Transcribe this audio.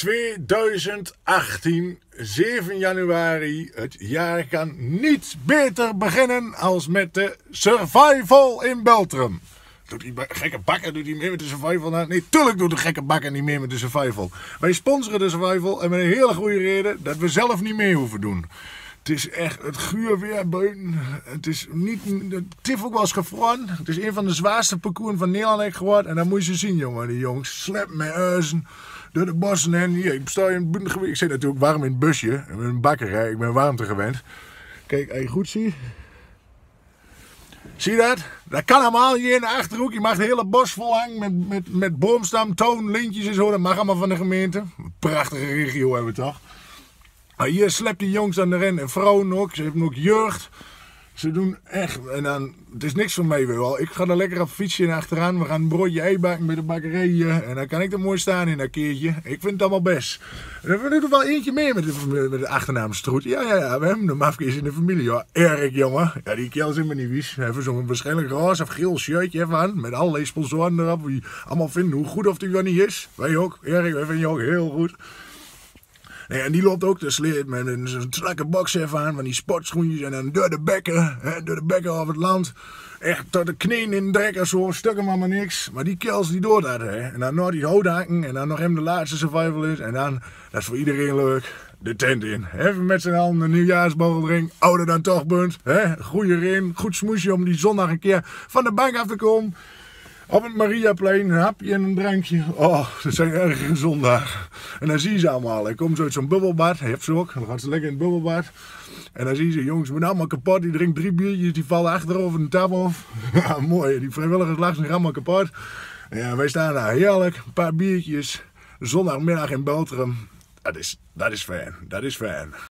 2018, 7 januari. Het jaar kan niet beter beginnen als met de Survival in Beltrum. Doet die gekke bakker doet hij mee met de Survival? Nou, nee, tuurlijk doet de gekke bakker niet mee met de Survival. Wij sponsoren de Survival en met een hele goede reden dat we zelf niet mee hoeven doen. Het is echt het guur weer buiten. Het is niet. Het heeft ook wel eens gevroren. Het is een van de zwaarste parcours van Nederland geworden. En dan moet je zien, jongen, die jongens. Slep met huizen door de bossen heen. Hier, ik sta in het ik zit natuurlijk warm in het busje. Met een bakkerij. Ik ben warmte gewend. Kijk, als je goed ziet. Zie je dat? Dat kan allemaal hier in de Achterhoek. Je mag het hele bos vol hangen met boomstam, toon, lintjes en zo. Dat mag allemaal van de gemeente. Een prachtige regio hebben we toch. Maar hier slept die jongens aan de ren en vrouwen ook. Ze hebben ook jeugd. Ze doen echt. En dan, het is niks voor mij wel. Ik ga er lekker op fietsje en achteraan. We gaan een broodje ei bakken bij de bakkerij hier. En dan kan ik er mooi staan in dat keertje. Ik vind het allemaal best. En we doen er wel eentje mee met de achternaam Stroet. Ja, we hebben de mafkees in de familie. Ja, Erik, jongen. Ja, die kerel is me niet wies. Even zo'n waarschijnlijk roze of geel shirtje even aan. Met allerlei sponsoren erop. Die allemaal vinden hoe goed of die wel niet is. Wij ook. Erik, wij vinden je ook heel goed. Nee, en die loopt ook te sleet met een strakke box even aan, van die sportschoentjes en dan door de bekken over het land. Echt tot de knieën in de drek en zo, stukken maar niks. Maar die kills die door dat, hè. En dan nog die houthaken en dan nog hem de laatste survival is. En dan, dat is voor iedereen leuk, de tent in. Even met z'n allen een nieuwjaarsborrel drinken, ouder dan toch bent. Goeie rin, goed smoesje om die zondag een keer van de bank af te komen. Op het Mariaplein, een hapje en een drankje. Oh, dat zijn erg zondag. En dan zie je ze allemaal. Hij komt zo uit zo'n bubbelbad. Hij heeft ze ook. Dan gaat ze lekker in het bubbelbad. En dan zie je ze, jongens, we zijn allemaal kapot. Die drinkt 3 biertjes, die vallen achterover de tafel af. Ja, mooi. Die vrijwilligers lachen zich allemaal kapot. Ja, wij staan daar heerlijk. Een paar biertjes. Zondagmiddag in Beltrum. Dat is fijn. Dat is fijn.